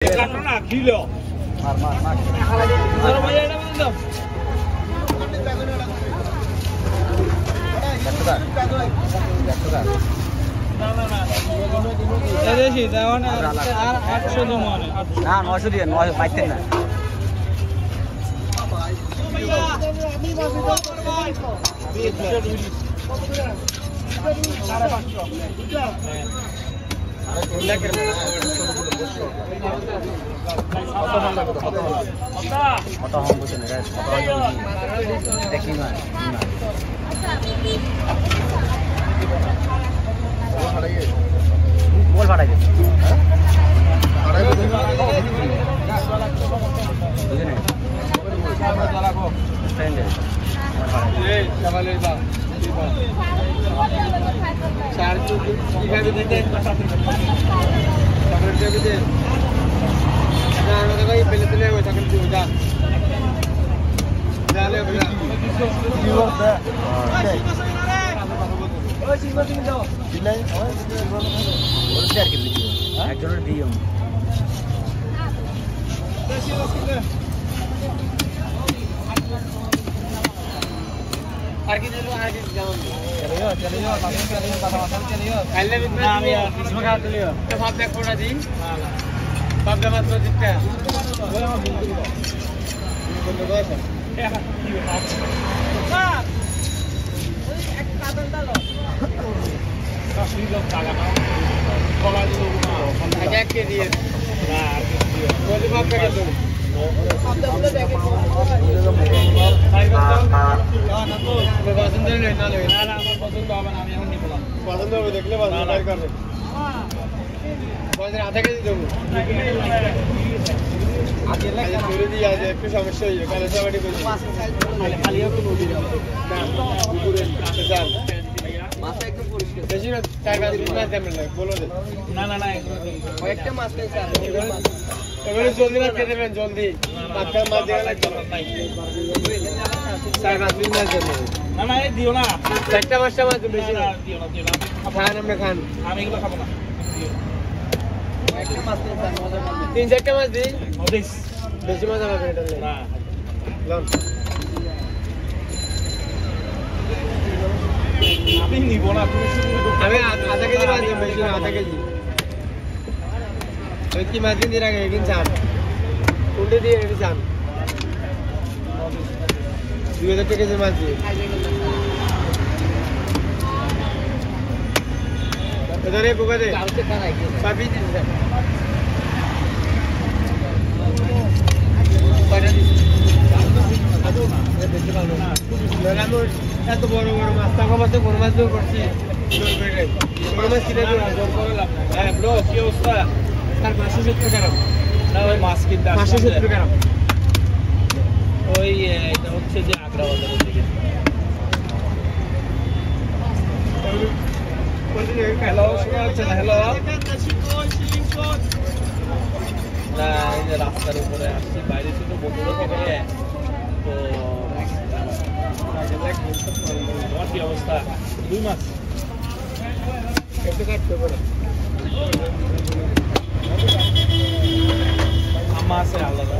কাটো না কিলো মার ধরো ভাই এটা বন্ধ না এদেশি দাও না আর 800 দিমু না 900 দিয়ে 900 পাইতেন না बोल भाड़ा के একজনের দিও আর কি দিলো আর কি জানো চলিও কাললে না আমি इसमें खा चलियो तो भात में कोड़ा दी बाप का मत जितना बोले हम बोल दो ऐसा हां एक कादन डालो काफी लोग काला ना कोला दी लोग ना आजा के दिए ना बोले बाप का दो आधा केजी देव একটু সমস্যা হয়ে কালে সবাই মাছটা একদম পরিষ্কার বেশি না 4-5 পিস মাছ দেবেন না বলো না না না একটা মাছ নেই স্যার এবারে জলদি মাছ খেতে দেবেন জলদি পাঁচটা মাছ দেওয়া লাগবে না 4-5 পিস মাছ দেবেন না না এই দিও না চারটা মাছটা মাছ বেশি না দিও না খান আমরা খান আমি এগুলো খাবো না একটা মাছ নেই স্যার মজা করবে 3-4টা মাছ দিই বেশি মজা পাবে এটা না লন আমি নিব না তুমি শুধু আমি আধা কেজি মাছ দেব বেশি না আধা কেজি ওই কি মাছ দিন রাখে কিন চান কোনটা দিয়ে এনে চান 2000 টাকা কেজি মাছ দিয়ে এদারে বুকা দে কালকে খানাই পাবি দিন স্যার পাড়া দিন আদো না দেখতে পারো না লাগানো এত বড় বড় মাছ টাকা মাছ বড় মাছ দৌড় করছি বড় মাছ কিনে দৌড় করে লাভ হ্যাঁ ব্রো কি অবস্থা স্যার 570 গ্রাম না ওই মাছ কিনতে 570 গ্রাম ওই এটা হচ্ছে যে আগ্রা বাজারের দিকে হ্যালো শোনা যাচ্ছে না হ্যালো না এই যে রাস্তার উপরে আসছি বাইরে থেকে বন্ধুরা থেকে তো কি অবস্থা 2 মাস একটু কাটতে পারে আম্মা আছে আলাদা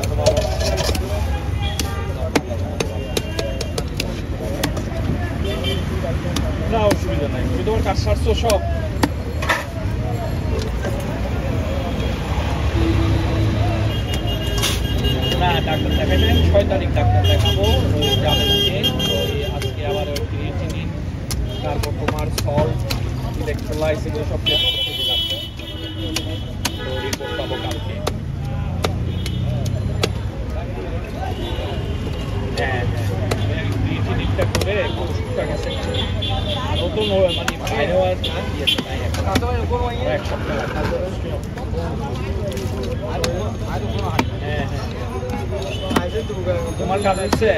না অসুবিধা নাই তুমি তোমার কাজ সারছো সব না ডাক্তার দেখাইলেন 6 তারিখ ডাক্তার দেখাবো যাবেন আজকে আবার ক্রিয়েটিনিন তারপর তোমার সল্ট ইলেকট্রোলাইটস এগুলো সব টেস্ট করতে দিলাম তো রিপোর্ট পাবো কালকে হ্যাঁ ক্রিয়েটিনিনটা করে ওষুধটা গেছে নতুন মানে বাইরে হওয়ার না দিয়েছে তাই এক সপ্তাহ হ্যাঁ তোমার কাজ হচ্ছে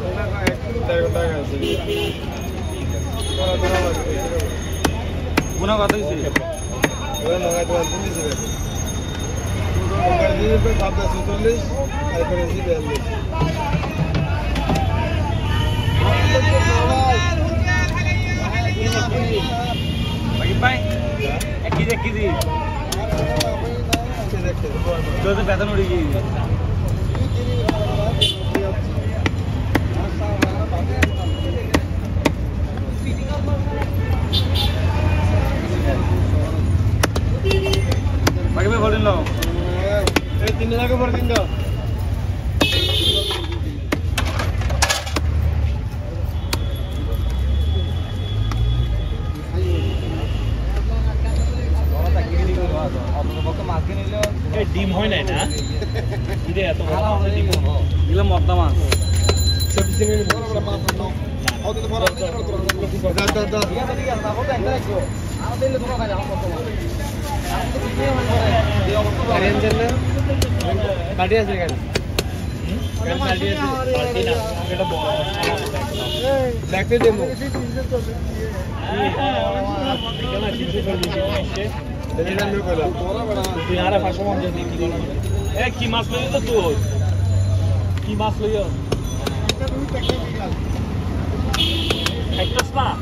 গুণা কত হয়েছে ভাই 1 কেজি তো বেতন উড়ে গিয়ে বাকি ভাই বলেন নাও এই 3 টাকা পর দিন দাও ডিম হয় নাই না ইরে এত বড় ডিম এগুলো মদ্দা মাছ সব সিঙ্গে বড় বড় মাছ নাও আও তো বড় দাও দাও ইয়া তো দিয়া না বলতে একটা রাখো আর দিলে তোমরা খাই যাও মদ্দা মাছ আমি তো দিয়ে মনে করে দিও মত আরে এন্ড না কাটি আছে কেন কেন কাটি আছে কাটি না এটা বড় দেখতে দেবো কেন কিছু করে দিছি কি মাছ লইও তো তুই কি মাছ লইও খাইছস না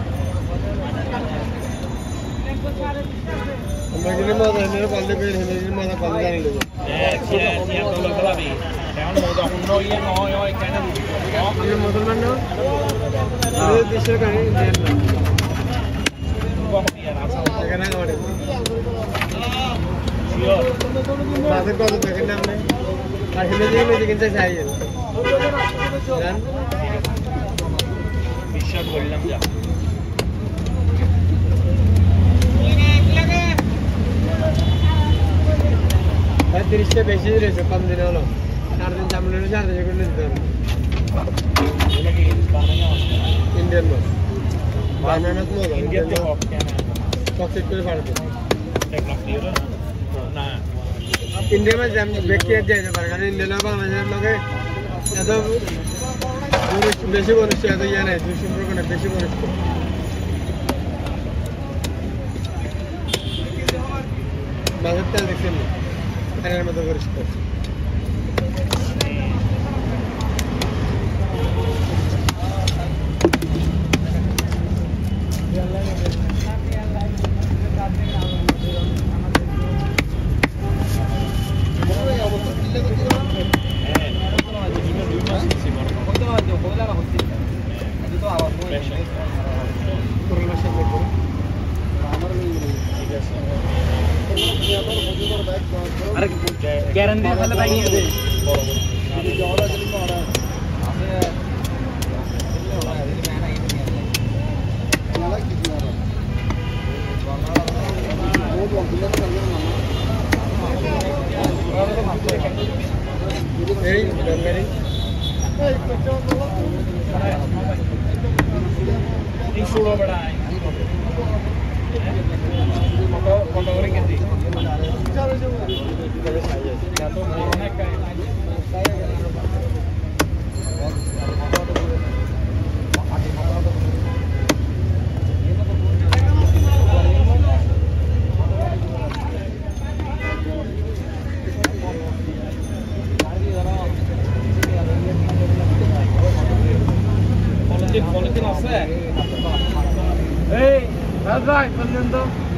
আমরা গেলে মজা নেই পালতে পেরে হেনে মজা পালতে জানি লইব কি তো লাগলাবি এখন মজা অন্য ইয়ে নয় হয় কেন আপনি মুসলমান না এই দেশের কানে ইন্ডিয়ান না কপিয়া আছে এখানে আমাদের বাজার কত দেখেন না আপনি আর হেলে যে কিনতে চাই জান বিশ্বাস করলাম যা ভাই 30 টা বেশি রয়েছে কম দিন হলো 4 দিন চামড়ে 4 দিন করে দিতে হবে ইন্ডিয়ান মাছ বানানা তো ইন্ডিয়ান তো হক কেন চকলেট করে পারবে টেকনিক দিয়ে না ইন্ডিয়া में जम व्यक्ति जायते पारे कारण इंडियाला बांग्लादेशेर लगे এত বেশি ঘনিষ্ঠ এত ইয়ে নাই দুই সম্পর্ক না বেশি ঘনিষ্ঠ মাছের তেল দেখছেন না পানির মতো ঘনিষ্ঠ अरे गारंटी वाला भाई ये दे बड़ा Hey, that's right,